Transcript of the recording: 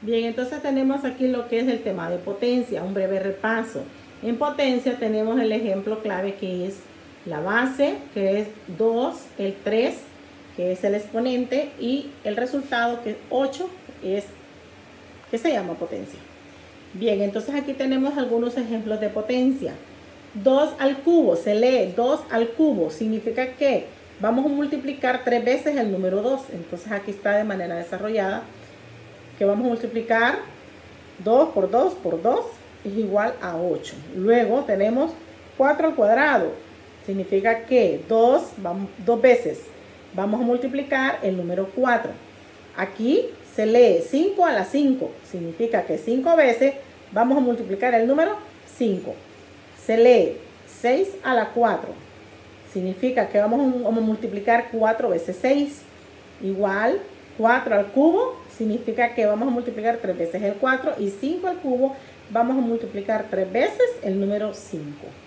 Bien, entonces tenemos aquí lo que es el tema de potencia, un breve repaso. En potencia tenemos el ejemplo clave que es la base, que es 2, el 3, que es el exponente, y el resultado, que es 8, que se llama potencia. Bien, entonces aquí tenemos algunos ejemplos de potencia. 2 al cubo, se lee 2 al cubo, significa que vamos a multiplicar 3 veces el número 2. Entonces aquí está de manera desarrollada que vamos a multiplicar 2 por 2 por 2 es igual a 8. Luego tenemos 4 al cuadrado, significa que 2 veces vamos a multiplicar el número 4. Aquí se lee 5 a la 5, significa que 5 veces vamos a multiplicar el número 5. Se lee 6 a la 4, significa que vamos a multiplicar 4 veces 6, igual 4 al cubo, significa que vamos a multiplicar 3 veces el 4, y 5 al cubo vamos a multiplicar 3 veces el número 5.